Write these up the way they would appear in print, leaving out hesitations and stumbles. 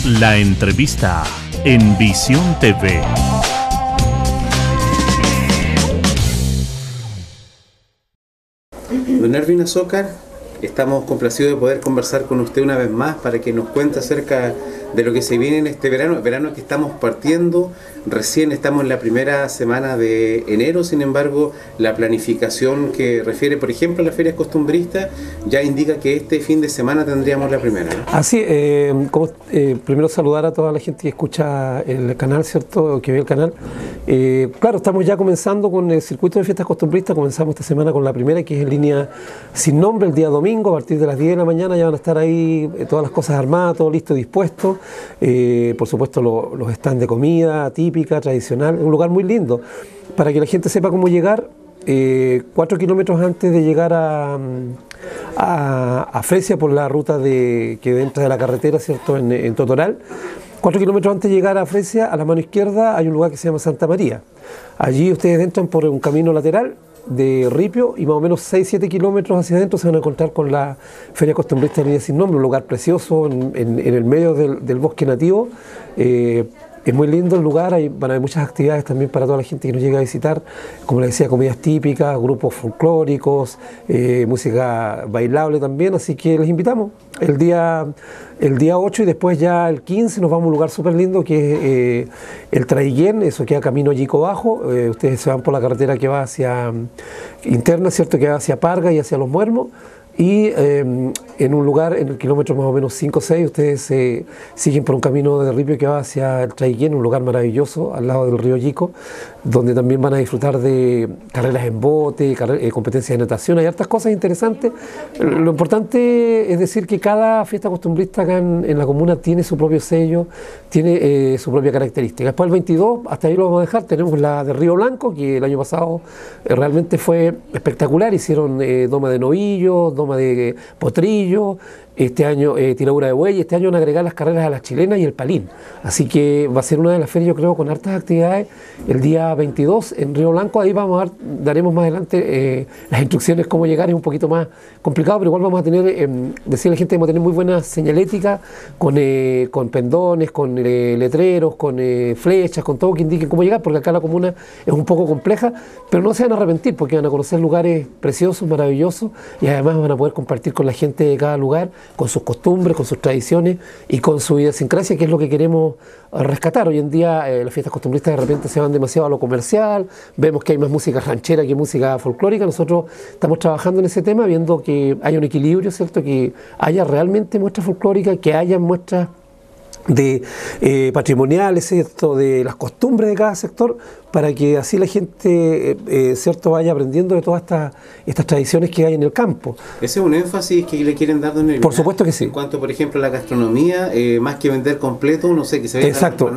La entrevista en Visión TV. Don Erwin Azócar, estamos complacidos de poder conversar con usted una vez más para que nos cuente acerca de lo que se viene en este verano que estamos partiendo. Recién estamos en la primera semana de enero, sin embargo, la planificación que refiere, por ejemplo, a las ferias costumbristas, ya indica que este fin de semana tendríamos la primera, ¿no? Así, primero saludar a toda la gente que escucha el canal, ¿cierto?, que ve el canal. Claro, estamos ya comenzando con el circuito de fiestas costumbristas, comenzamos esta semana con la primera, que es en línea sin nombre, el día domingo, a partir de las 10 de la mañana ya van a estar ahí todas las cosas armadas, todo listo, dispuesto. Por supuesto los stands de comida típica, tradicional, un lugar muy lindo para que la gente sepa cómo llegar. 4 kilómetros antes de llegar a Fresia por la ruta que entra de la carretera, ¿cierto?, en Totoral. 4 kilómetros antes de llegar a Fresia, a la mano izquierda hay un lugar que se llama Santa María. Allí ustedes entran por un camino lateral de ripio y más o menos 6-7 kilómetros hacia adentro se van a encontrar con la Feria Costumbrista de Línea Sin Nombre, un lugar precioso en el medio del bosque nativo. Es muy lindo el lugar, van a haber muchas actividades también para toda la gente que nos llega a visitar, como les decía, comidas típicas, grupos folclóricos, música bailable también, así que les invitamos. El día 8 y después ya el 15 nos vamos a un lugar súper lindo que es el Traiguén, eso queda camino Yico Bajo. Ustedes se van por la carretera que va hacia interna, ¿cierto?, que va hacia Parga y hacia Los Muermos. Y en un lugar, en el kilómetro más o menos 5 o 6, ustedes siguen por un camino de ripio que va hacia el Traiguén, un lugar maravilloso al lado del río Yico, donde también van a disfrutar de carreras en bote, competencias de natación, hay hartas cosas interesantes. Lo importante es decir que cada fiesta costumbrista acá en la comuna tiene su propio sello, tiene su propia característica. Después el 22, hasta ahí lo vamos a dejar, tenemos la de Río Blanco, que el año pasado realmente fue espectacular, hicieron doma de novillo, doma de potrillo, este año tiradura de buey, este año van a agregar las carreras a las chilenas y el palín. Así que va a ser una de las ferias, yo creo, con hartas actividades el día 22 en Río Blanco. Ahí daremos más adelante las instrucciones cómo llegar, es un poquito más complicado, pero igual vamos a tener, decirle a la gente que vamos a tener muy buena señalética con pendones, con letreros, con flechas, con todo que indique cómo llegar, porque acá la comuna es un poco compleja, pero no se van a arrepentir porque van a conocer lugares preciosos, maravillosos, y además van a poder compartir con la gente de cada lugar, con sus costumbres, con sus tradiciones y con su idiosincrasia, que es lo que queremos rescatar. Hoy en día las fiestas costumbristas de repente se van demasiado a lo comercial, vemos que hay más música ranchera que música folclórica. Nosotros estamos trabajando en ese tema, viendo que hay un equilibrio, ¿cierto?, que haya realmente muestras folclóricas, que haya muestras de patrimoniales, ¿cierto?, de las costumbres de cada sector, para que así la gente ¿cierto?, vaya aprendiendo de todas estas tradiciones que hay en el campo. Ese es un énfasis que le quieren dar, don Erwin. Por supuesto que sí. En cuanto, por ejemplo, a la gastronomía, más que vender completo, no sé, que se venda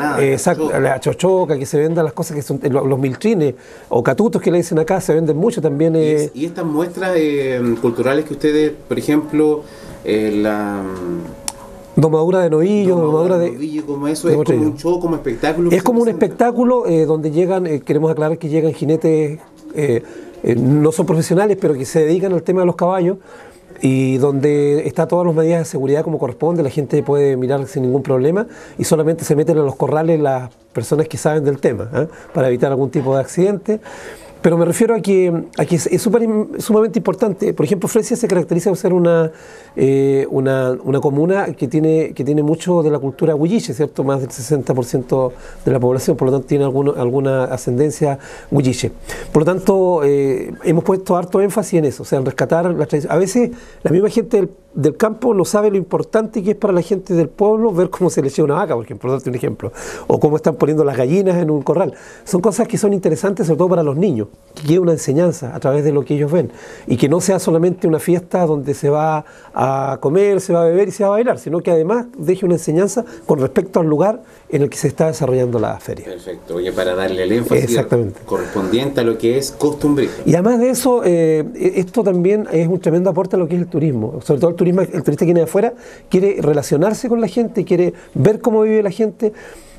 la chochoca, que se vendan las cosas que son los miltrines o catutos que le dicen acá, se venden mucho también. Y estas muestras culturales que ustedes, por ejemplo, domadura de novillo, domadura de novillo, como eso, es como un show, como espectáculo. Es como un espectáculo donde llegan, queremos aclarar que llegan jinetes, no son profesionales, pero que se dedican al tema de los caballos, y donde está todas las medidas de seguridad como corresponde, la gente puede mirar sin ningún problema y solamente se meten a los corrales las personas que saben del tema, para evitar algún tipo de accidente. Pero me refiero a que es sumamente importante. Por ejemplo, Fresia se caracteriza por ser una comuna que tiene mucho de la cultura huilliche, ¿cierto? Más del 60% de la población, por lo tanto tiene alguna ascendencia huilliche. Por lo tanto, hemos puesto harto énfasis en eso, o sea, en rescatar las tradiciones. A veces la misma gente del campo no sabe lo importante que es para la gente del pueblo ver cómo se le echa una vaca, por ejemplo, por darte un ejemplo, o cómo están poniendo las gallinas en un corral. Son cosas que son interesantes, sobre todo para los niños, que quede una enseñanza a través de lo que ellos ven, y que no sea solamente una fiesta donde se va a comer, se va a beber y se va a bailar, sino que además deje una enseñanza con respecto al lugar en el que se está desarrollando la feria. Perfecto, oye, para darle el énfasis correspondiente a lo que es costumbrista. Y además de eso, esto también es un tremendo aporte a lo que es el turismo, sobre todo el turista que viene de afuera, quiere relacionarse con la gente, quiere ver cómo vive la gente.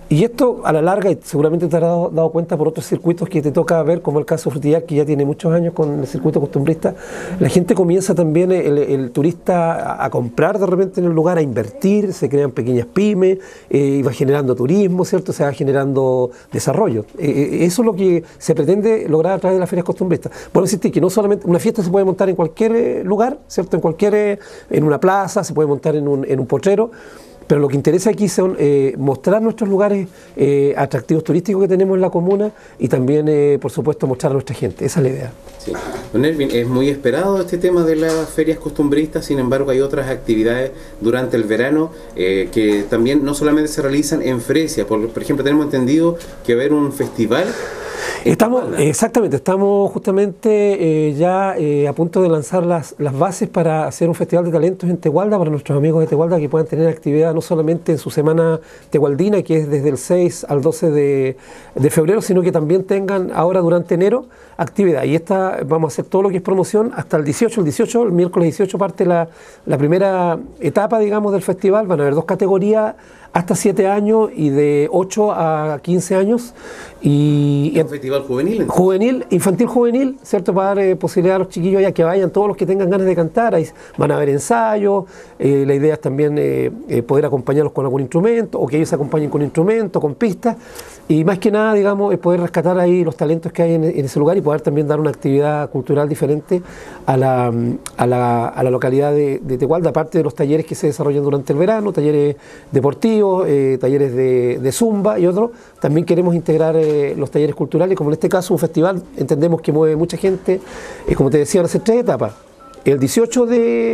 Y esto a la larga, y seguramente te has dado cuenta por otros circuitos que te toca ver, como el caso de Frutillar, que ya tiene muchos años con el circuito costumbrista, la gente comienza también, el turista, a comprar de repente en el lugar, a invertir, se crean pequeñas pymes, y va generando turismo, ¿cierto? Se va generando desarrollo. Eso es lo que se pretende lograr a través de las ferias costumbristas. Bueno, existe que no solamente una fiesta se puede montar en cualquier lugar, ¿cierto? En una plaza, se puede montar en un potrero. Pero lo que interesa aquí son mostrar nuestros lugares atractivos turísticos que tenemos en la comuna y también, por supuesto, mostrar a nuestra gente. Esa es la idea. Sí. Don Erwin, es muy esperado este tema de las ferias costumbristas, sin embargo hay otras actividades durante el verano que también no solamente se realizan en Fresia. Por ejemplo, tenemos entendido que va a haber un festival. Exactamente, estamos justamente ya a punto de lanzar las bases para hacer un festival de talentos en Tegualda, para nuestros amigos de Tegualda que puedan tener actividad no solamente en su semana tegualdina, que es desde el 6 al 12 de febrero, sino que también tengan ahora durante enero actividad. Y vamos a hacer todo lo que es promoción hasta el 18. El miércoles 18 parte la primera etapa, digamos, del festival. Van a haber 2 categorías, hasta 7 años y de 8 a 15 años. ¿Es un festival juvenil? Juvenil, infantil juvenil, ¿cierto? Para dar posibilidad a los chiquillos ya que vayan, todos los que tengan ganas de cantar. Ahí van a haber ensayos, la idea es también poder acompañarlos con algún instrumento, o que ellos se acompañen con instrumentos, con pistas, y más que nada, digamos, poder rescatar ahí los talentos que hay en ese lugar y poder también dar una actividad cultural diferente a la localidad de Tegualda, aparte de los talleres que se desarrollan durante el verano, talleres deportivos, talleres de zumba y otros. También queremos integrar los talleres culturales, como en este caso un festival, entendemos que mueve mucha gente, como te decía, van a ser 3 etapas. El 18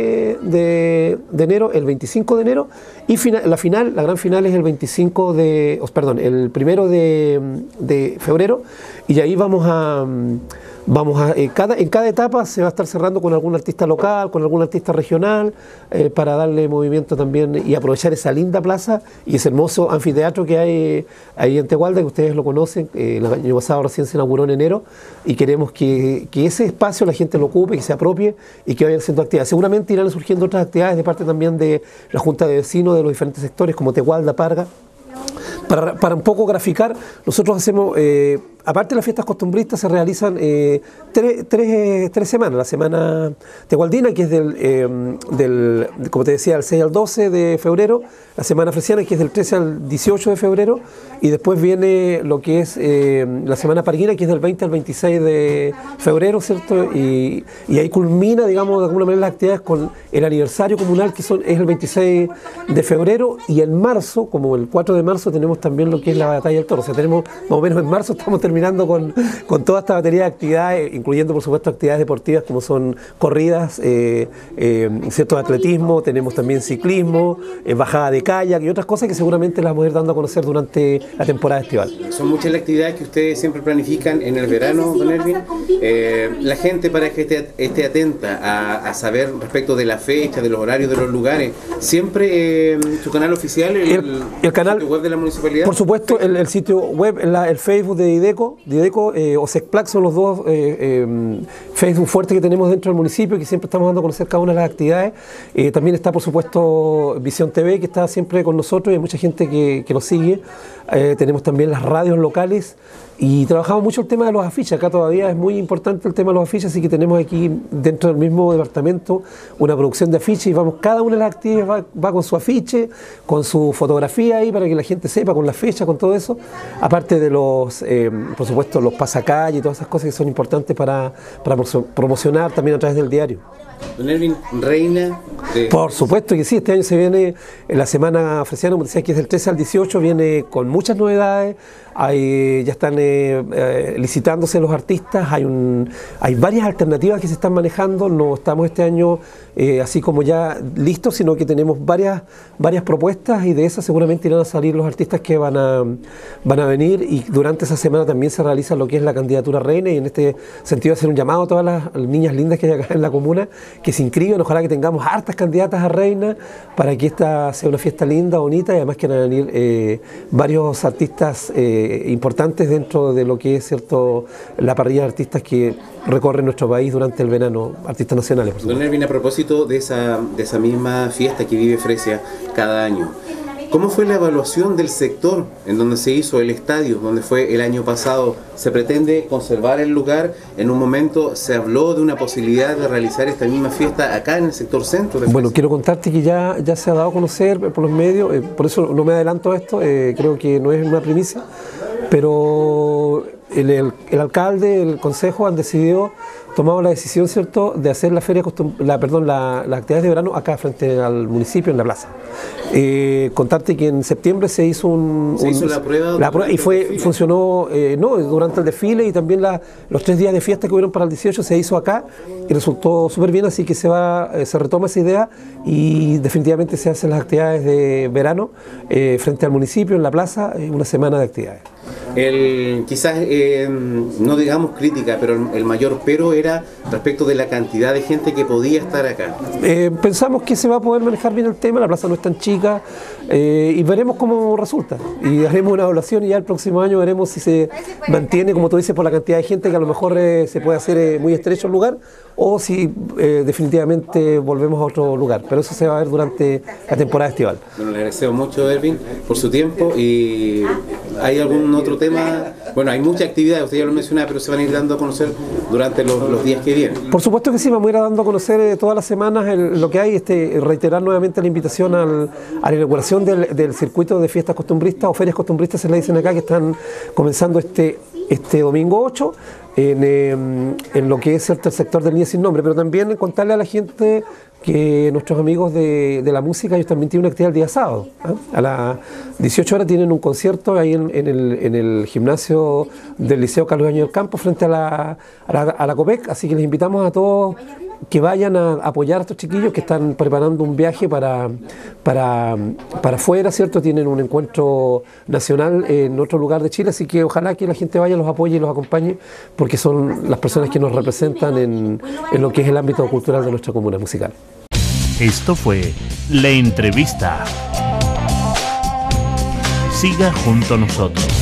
de enero, el 25 de enero y la gran final es el 25 el 1 de febrero, y ahí en cada etapa se va a estar cerrando con algún artista local, con algún artista regional, para darle movimiento también y aprovechar esa linda plaza y ese hermoso anfiteatro que hay ahí en Tegualda, que ustedes lo conocen. El año pasado recién se inauguró en enero, y queremos que ese espacio la gente lo ocupe, que se apropie y que vayan haciendo actividades. Seguramente irán surgiendo otras actividades de parte también de la Junta de Vecinos de los diferentes sectores, como Tegualda, Parga. Para un poco graficar, nosotros hacemos, aparte de las fiestas costumbristas, se realizan tres semanas. La semana tegualdina, que es como te decía, del 6 al 12 de febrero, la semana fresiana, que es del 13 al 18 de febrero, y después viene lo que es la semana parguina, que es del 20 al 26 de febrero, ¿cierto? Y ahí culmina, digamos, de alguna manera las actividades con el aniversario comunal, que es el 26 de febrero, y en marzo, como el 4 de marzo, tenemos también lo que es la batalla del toro. O sea, tenemos más o menos en marzo, estamos terminando con toda esta batería de actividades, incluyendo por supuesto actividades deportivas como son corridas, cierto, atletismo, tenemos también ciclismo, bajada de kayak y otras cosas que seguramente las vamos a ir dando a conocer durante la temporada estival. Son muchas las actividades que ustedes siempre planifican en el verano, don Erwin. La gente, para que esté atenta a saber respecto de la fecha, de los horarios, de los lugares, siempre su canal oficial, el canal sitio web de la municipalidad. Por supuesto, el sitio web, el Facebook de Dideco o SECPLAC son los dos Facebook fuertes que tenemos dentro del municipio, que siempre estamos dando a conocer cada una de las actividades. También está, por supuesto, Visión TV, que está siempre con nosotros y hay mucha gente que nos sigue. Tenemos también las radios locales y trabajamos mucho el tema de los afiches. Acá todavía es muy importante el tema de los afiches, así que tenemos aquí dentro del mismo departamento una producción de afiches y cada una de las actividades va con su afiche, con su fotografía ahí para que la gente sepa, con la fecha, con todo eso. Aparte de por supuesto, los pasacalles y todas esas cosas que son importantes para promocionar también a través del diario. Don Erwin, reina de... Por supuesto que sí, este año se viene la semana fresiana, como decía, que es del 13 al 18, viene con muchas novedades. Ya están licitándose los artistas, hay varias alternativas que se están manejando. No estamos este año así como ya listos, sino que tenemos varias propuestas y de esas seguramente irán a salir los artistas que van a venir, y durante esa semana también se realiza lo que es la candidatura reina, y en este sentido hacer un llamado a todas las niñas lindas que hay acá en la comuna que se inscriban. Ojalá que tengamos hartas candidatas a reina para que esta sea una fiesta linda, bonita, y además que van a venir varios artistas importantes dentro de lo que es, cierto, la parrilla de artistas que recorren nuestro país durante el verano, artistas nacionales, por supuesto. Don Erwin, a propósito de esa misma fiesta que vive Fresia cada año, ¿Cómo fue la evaluación del sector en donde se hizo el estadio, donde fue el año pasado? ¿Se pretende conservar el lugar? En un momento se habló de una posibilidad de realizar esta misma fiesta acá en el sector centro. Bueno, quiero contarte que ya se ha dado a conocer por los medios, por eso no me adelanto a esto, creo que no es una primicia, pero el alcalde, el consejo han decidido, tomado la decisión, ¿cierto?, de hacer las actividades de verano acá frente al municipio, en la plaza. Contarte que en septiembre se hizo la prueba y funcionó durante el desfile, y también los 3 días de fiesta que hubieron para el 18 se hizo acá y resultó súper bien, así que se retoma esa idea y definitivamente se hacen las actividades de verano frente al municipio, en la plaza, una semana de actividades. Quizás no digamos crítica, pero el mayor pero era respecto de la cantidad de gente que podía estar acá. Pensamos que se va a poder manejar bien el tema, la plaza no es tan chica, y veremos cómo resulta, y haremos una evaluación y ya el próximo año veremos si se mantiene, como tú dices, por la cantidad de gente, que a lo mejor se puede hacer muy estrecho el lugar, o si definitivamente volvemos a otro lugar, pero eso se va a ver durante la temporada estival. Bueno, le agradecemos mucho, Erwin, por su tiempo. ¿Y hay algún otro tema? Bueno, hay mucha actividad, usted ya lo mencionaba, pero se van a ir dando a conocer durante los días que vienen. Por supuesto que sí, vamos a ir dando a conocer todas las semanas lo que hay, reiterar nuevamente la invitación a la inauguración del circuito de fiestas costumbristas, o ferias costumbristas se le dicen acá, que están comenzando este domingo 8, en lo que es el sector del Niño Sin Nombre, pero también contarle a la gente que nuestros amigos de la música, ellos también tienen una actividad el día sábado, ¿eh? A las 18 horas tienen un concierto ahí en el gimnasio del Liceo Carlos Ibáñez del Campo, frente a la COPEC, así que les invitamos a todos que vayan a apoyar a estos chiquillos que están preparando un viaje para afuera, ¿cierto? Tienen un encuentro nacional en otro lugar de Chile, así que ojalá que la gente vaya, los apoye y los acompañe, porque son las personas que nos representan en lo que es el ámbito cultural de nuestra comuna musical. Esto fue La Entrevista. Siga junto a nosotros.